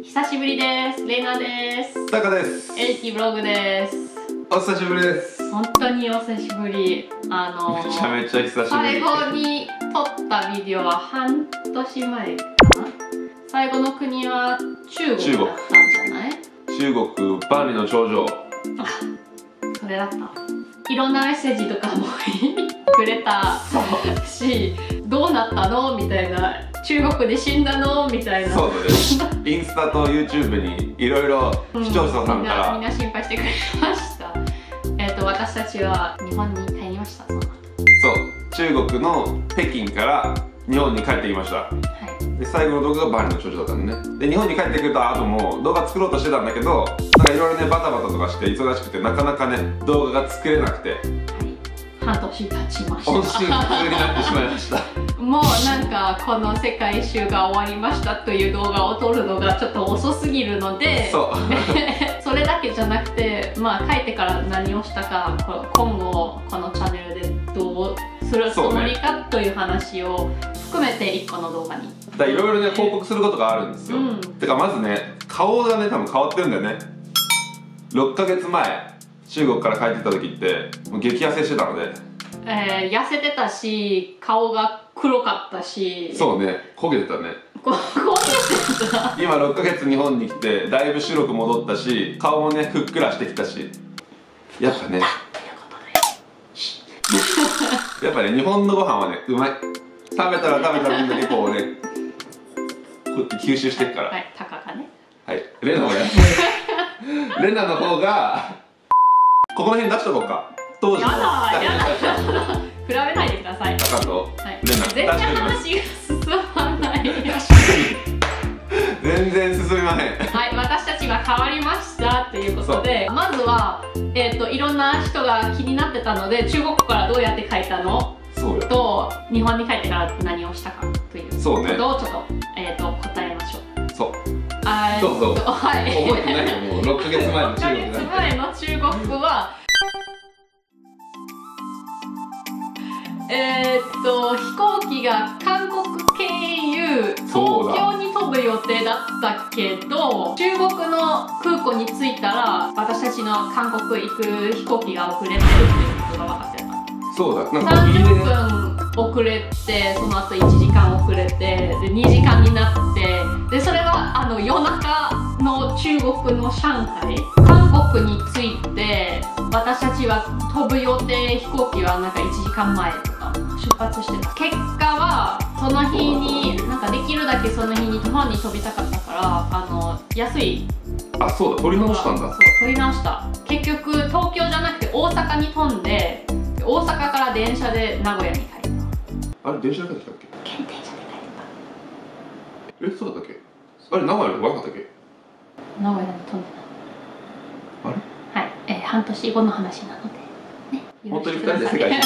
久しぶりです。レイナです。 タカです。 エイキブログです。 お久しぶりです。 本当にお久しぶり。 めちゃめちゃ久しぶり。 最後に撮ったビデオは半年前かな。最後の国は中国だったんじゃない？ 中国、万里の長城。 あ、それだった。いろんなメッセージとかもくれたし、どうなったのみたいな。中国で死んだのみたいな。 そうですインスタと YouTube にいろいろ視聴者さんからみんな心配してくれました。私たちは日本に帰りました。そう、 中国の北京から日本に帰ってきました。はい、で最後の動画が万里の長城だったんでね。で日本に帰ってくると後も動画作ろうとしてたんだけど、なんかいろいろねバタバタとかして忙しくてなかなかね動画が作れなくて、 半年経ちました。 音信不通になってしまいましたもうなんかこの世界一周が終わりましたという動画を撮るのがちょっと遅すぎるので、それだけじゃなくて、まあ帰ってから何をしたか、今後このチャンネルでどうするつもりかという話を含めて1個の動画に。 いろいろね報告することがあるんですよ。てかまずね顔がね多分変わってるんだよね。6ヶ月前中国から帰ってきた時ってもう激痩せしてたので、 痩せてたし顔が黒かったし、 そうね焦げてたね。 焦げてた今6ヶ月日本に来てだいぶ白く戻ったし、顔もねふっくらしてきたし、やっぱねやっぱね日本のご飯はねうまい。食べたら食べた分だけこうねこうやって吸収していくから。はい、 タカがね、 はいレナもやレナの方がここの辺出しとこうか。当時のやだ比べないでください。 タカとレナ、 全然話が進まない全然進みません。 はい、私たちが変わりましたということで、まずは、いろんな人が気になってたので、中国からどうやって帰ったのと日本に帰ってから何をしたかということをちょっと、答えましょう。そう。どうぞ。はい。 覚えてないよ、もう6ヶ月前の中国。 6ヶ月前の中国は飛行機が韓国経由東京に飛ぶ予定だったけど、中国の空港に着いたら私たちの韓国行く飛行機が遅れてるっていうことが分かってた。 そうだ、なんか 30分遅れて、その後1時間遅れて、で2時間になって、でそれは夜中の中国の上海、韓国に着いて、私たちは飛ぶ予定飛行機はなんか1時間前とか出発してた。結果はその日になんかできるだけその日に日本に飛びたかったから安い。 あ、そうだ、取り直したんだ。 そう、取り直した。結局東京じゃなくて大阪に飛んで、大阪から電車で名古屋に帰った。 あれ電車で帰ってきたっけ？ 電車で帰ってた。そうだったっけ？あれ名古屋で分かったっけ？ 名古屋に飛んでた。あれ？はい、半年後の話なのでね。 本当に2人で世界一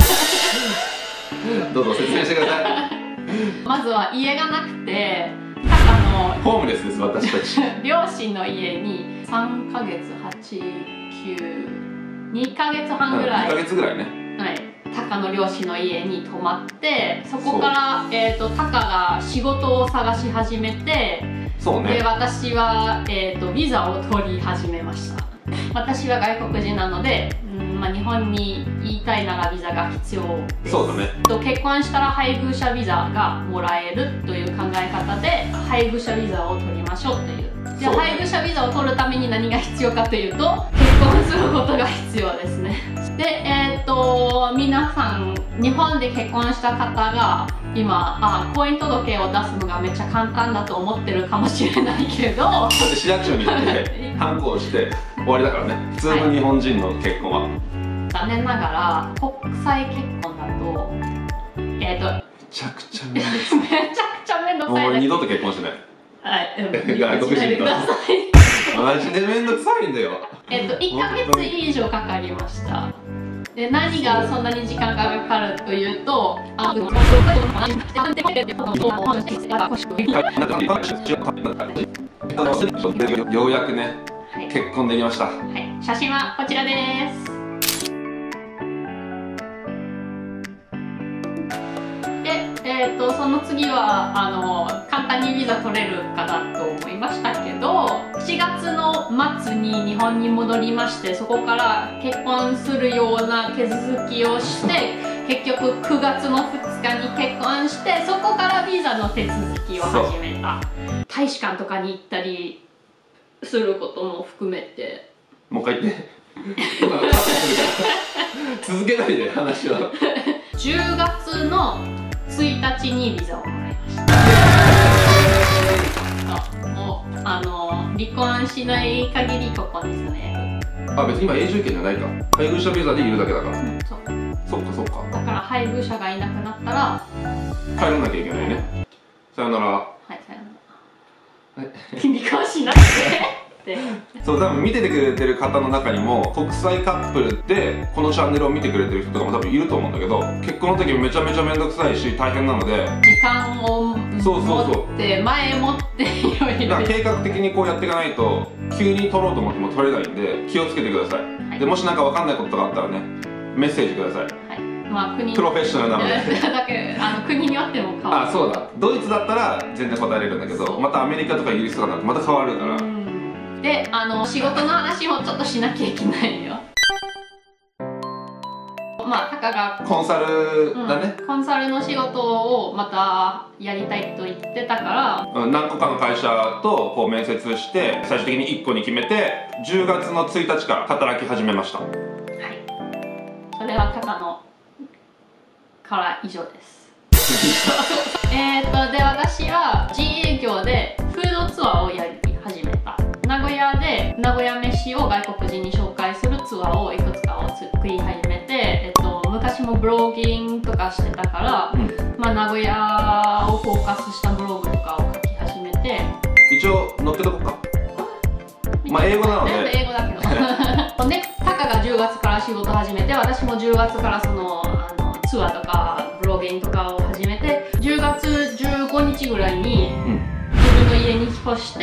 周どうぞ説明してください。 まずは家がなくて、タカのホームレスです私たち。 両親の家に3ヶ月8、9、2ヶ月半ぐらい、 2ヶ月ぐらいね。 はい、タカの両親の家に泊まって、そこからタカが仕事を探し始めて、 そうね。 で私はビザを取り始めました。私は外国人なので、日本に言いたいならビザが必要です。そうだね。結婚したら配偶者ビザがもらえるという考え方で、配偶者ビザを取りましょうという。じゃあ配偶者ビザを取るために何が必要かというと、結婚することが必要ですね。で、皆さん日本で結婚した方が今婚姻届を出すのがめっちゃ簡単だと思ってるかもしれないけど、だって市役所に行ってハンコをして終わりだからね、普通の日本人の結婚は。 残念ながら国際結婚だとめちゃくちゃめんどくさい。 めちゃくちゃめんどくさいです。 もう二度と結婚しない。 はい、 外国人とマジでめんどくさいんだよ。 1ヶ月以上かかりました。で何がそんなに時間がかかるというと、 ようやくね、結婚できました。はい、 写真はこちらです。で、その次は簡単にビザ取れるかなと思いましたけど、 末に日本に戻りまして、そこから結婚するような手続きをして結局9月の2日に結婚して、そこからビザの手続きを始めた。大使館とかに行ったりすることも含めて。 もう一回言って。今カットするから続けないで話は。 10月の1日にビザをもらいました。もう離婚しない限りここに住める。 あ、別に今永住権じゃないか。配偶者ビザでいるだけだから。 そう。 そっかそっか。 だから配偶者がいなくなったら帰らなきゃいけないね。さよなら。 はい、さよなら。離婚しなくてそう、多分見ててくれてる方の中にも国際カップルでこのチャンネルを見てくれてる人とかも多分いると思うんだけど、結婚の時めちゃめちゃ面倒くさいし大変なので、 時間を持って前もっていろいろ計画的にこうやっていかないと急に取ろうと思っても取れないんで気をつけてください、はい、でもし何か分かんないことがあったらねメッセージください。はい、まあ国プロフェッショナルなのでだけ国によっても変わる。 あ、そうだ、ドイツだったら全然答えれるんだけど、またアメリカとかイギリスとかだとまた変わるから。 で、仕事の話もちょっとしなきゃいけないよ。まあ、タカがコンサルだね、 コンサルの仕事をまたやりたいと言ってたから、 何個かの会社とこう面接して最終的に1個に決めて10月の1日から働き始めました。はい、 それはタカのから以上です。で、私は自営業でフードツアーをやり始めた。名古屋で名古屋飯を外国人に紹介するツアーをいくつかを作り始めて、昔もブロギングとかしてたから、まあ、名古屋をフォーカスしたブログとかを書き始めて、 一応載っけとこうか。まあ英語なので全部英語だけどで、タカが10月から仕事始めて、私も10月からそのツアーとかブロギングとかを始めて、10月15日ぐらいに、自分の家に引っ越して、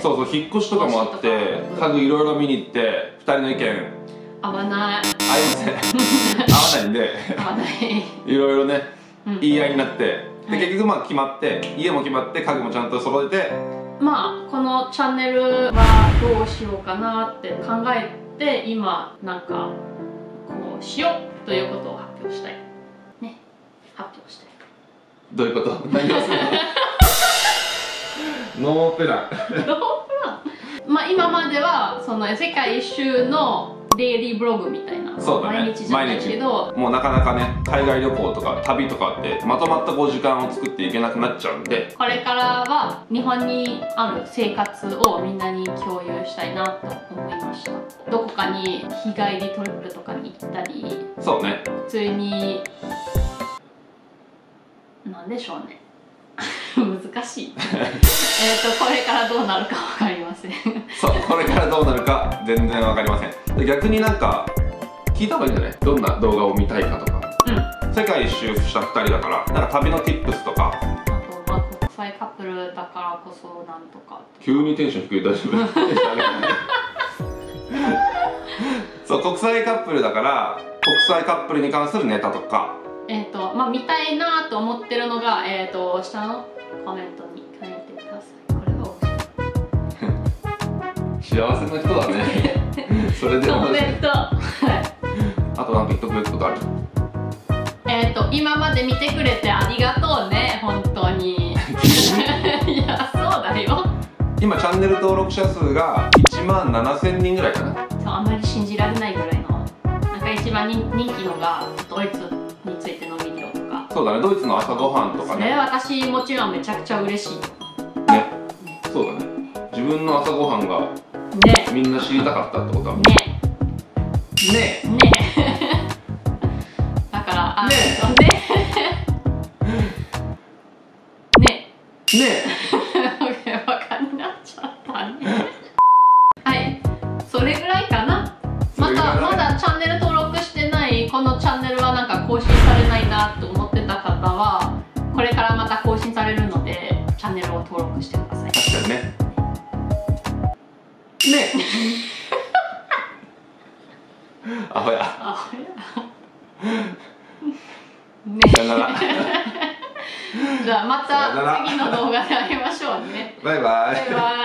そうそう、引っ越しとかもあって、家具いろいろ見に行って2人の意見合わない、 合いません合わないんで合わないいろいろね、言い合いになって、で結局まあ決まって、家も決まって、家具もちゃんと揃えて、 まあこのチャンネルはどうしようかなって考えて、今なんかこうしようということを発表したいね。発表したい。 どういうこと？何をするの？ノープラン。ノープラン。 まあ今まではその世界一周のデイリーブログみたいな、 そうだね、 毎日じゃないけど、 もうなかなかね、海外旅行とか旅とかってまとまったこう時間を作っていけなくなっちゃうんで、 これからは日本にある生活をみんなに共有したいなと思いました。どこかに日帰りトリップとかに行ったり、 そうね、 普通になんでしょうね難しいこれからどうなるか分かりませんそう、これからどうなるか全然分かりません。逆になんか聞いた方がいいんじゃない？どんな動画を見たいかとか、世界一周した2人だから、なんか旅の tips とか、 あと、まあ、国際カップルだからこそなんとか。 急にテンション低い、大丈夫？そう、国際カップルだから国際カップルに関するネタとか、 まあ見たいなと思ってるのが、下のコメントに書いてください。これが幸せな人だねそれでコメントあとなんか言っとくべきことある？ 今まで見てくれてありがとうね、本当にいや、そうだよ。 今チャンネル登録者数が1万7000人ぐらいかな。 そう、あんまり信じられないぐらいの、なんか一番人気のがドイツについてのビデオとか。 そうだね、ドイツの朝ごはんとかね。 私もちろんめちゃくちゃ嬉しいね。そうだね、自分の朝ごはんがみんな知りたかったってことはねだからねバカになっちゃったねはい、それぐらいかな。まだチャンネル登録してない、このチャンネルはなんか更新されないなと思ってた方は、これからまた更新されるのでチャンネルを登録してください。 確かにねアホやさよならじゃあまた次の動画で会いましょうね。 バイバイ。 バイバイ。